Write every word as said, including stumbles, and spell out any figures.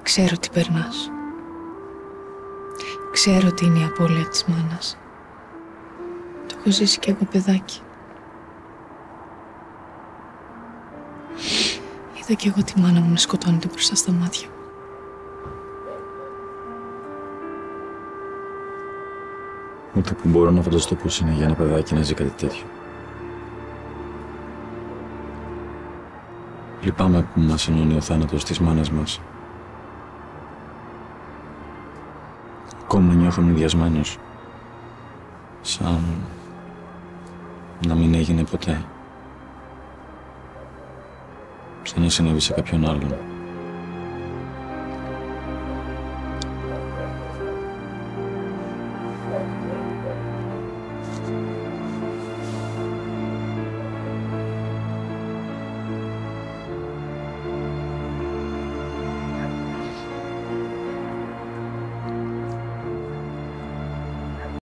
Ξέρω τι περνάς. Ξέρω τι είναι η απώλεια της μάνας. Το έχω ζήσει κι εγώ παιδάκι. Είδα κι εγώ τη μάνα μου να σκοτώνεται μπροστά στα μάτια μου. Ούτε που μπορώ να φανταστώ πώς είναι για ένα παιδάκι να ζει κάτι τέτοιο. Λυπάμαι που μας ενώνει ο θάνατος της μάνας μας. Ακόμα νιώθω μουδιασμένος. Σαν να μην έγινε ποτέ. Σαν να συνέβη σε κάποιον άλλον.